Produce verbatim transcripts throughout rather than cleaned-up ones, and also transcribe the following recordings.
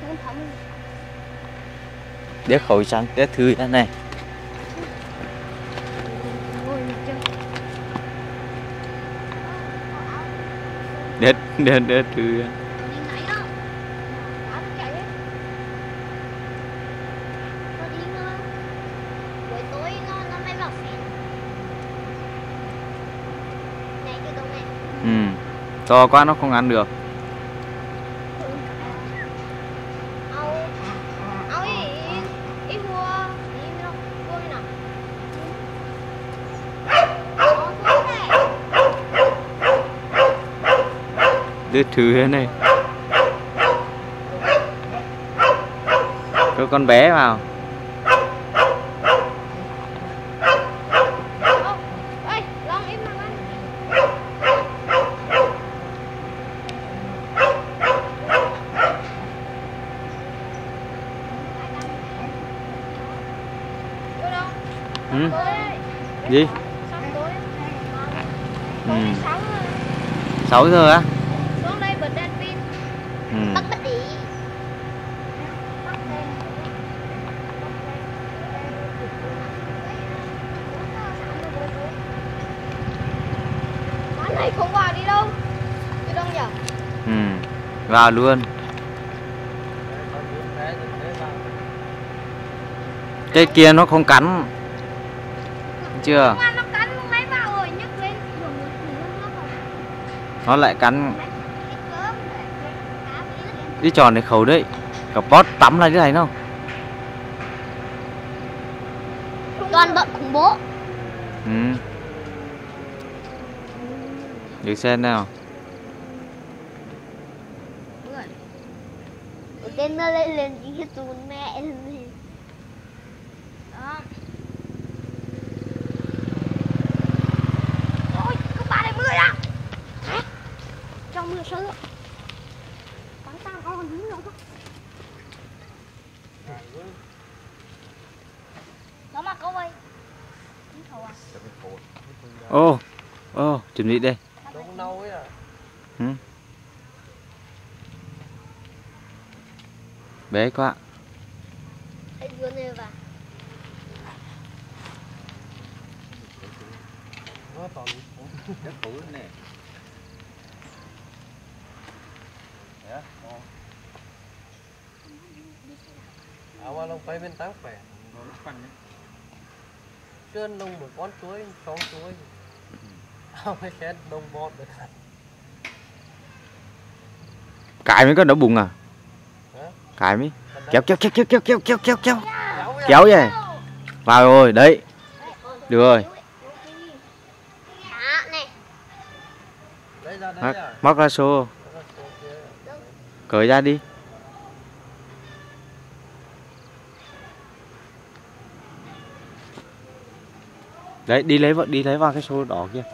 Đế khẩu trang đế thư thế này. Đế đế đế thư. Ừ, to quá nó không ăn được. Đưa thứ thế này. Có con bé vào. Ừ. Gì? Ừ. sáu giờ á? Ừ. Quán này không vào đi đâu. Đi đâu nhỉ? Ừ. Vào luôn. Cái kia nó không cắn. Chưa? Nó cắn máy vào rồi nhấc lên. Nó lại cắn. Cái tròn này khẩu đấy. Cả pot tắm lại cái này đâu. Toàn bận khủng bố. Ừ. Được xem nào. Tên nó lên lên những cái tùn mẹ lên gì. Đó. Ôi, có ba này mưa à? Hả? Trong mưa sớm. Quán tao có con dính đâu không? Nó mà có ơi. Ô, ô, chuẩn bị đây. Ừ. Bé quá. Anh vừa nêu vào. Nó toàn cái cũ nè. Dạ. À qua lông bay bên tám khỏe. Trên lông một con chuối, sáu chuối. Không phải xét đông bọt được. Cài mới có đỡ bụng à? Cài mới. Kéo kéo kéo kéo kéo kéo kéo kéo kéo. Kéo vậy. Vào rồi, đấy. Được rồi. Móc, móc ra xô. Cởi ra đi. Đấy, đi lấy vợ đi lấy vào cái xô đỏ kia.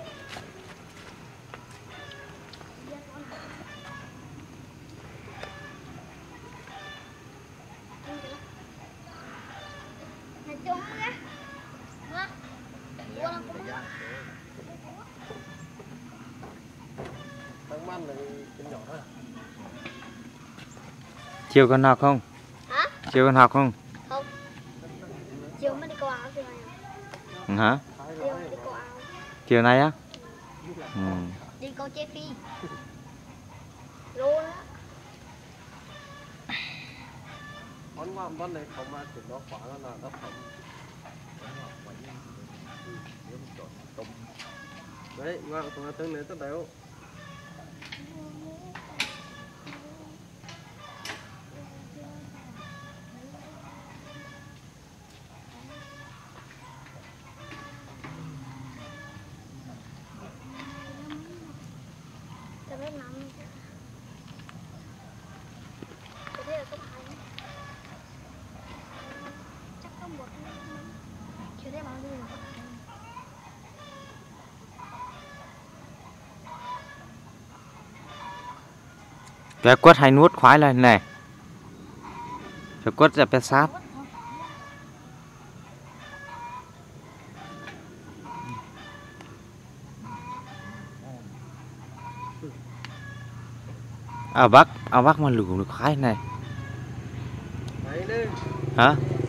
Chiều còn học không? Hả? Chiều còn học không? Không. Chiều mới đi câu áo chiều này. Ừ, hả? Chiều mới đi câu áo. Chiều nay á? Ừ. Đi câu chế phi. Luôn á. Món ngon món này không ăn thì nó quả nó là nó không. Đấy, ngon tụi nó tương này tất đều. Cái quất hay nuốt khoái lên này. Cái quất là pet sát. À bác, à bác mà lủ được khoái này. Đấy đi. Hả?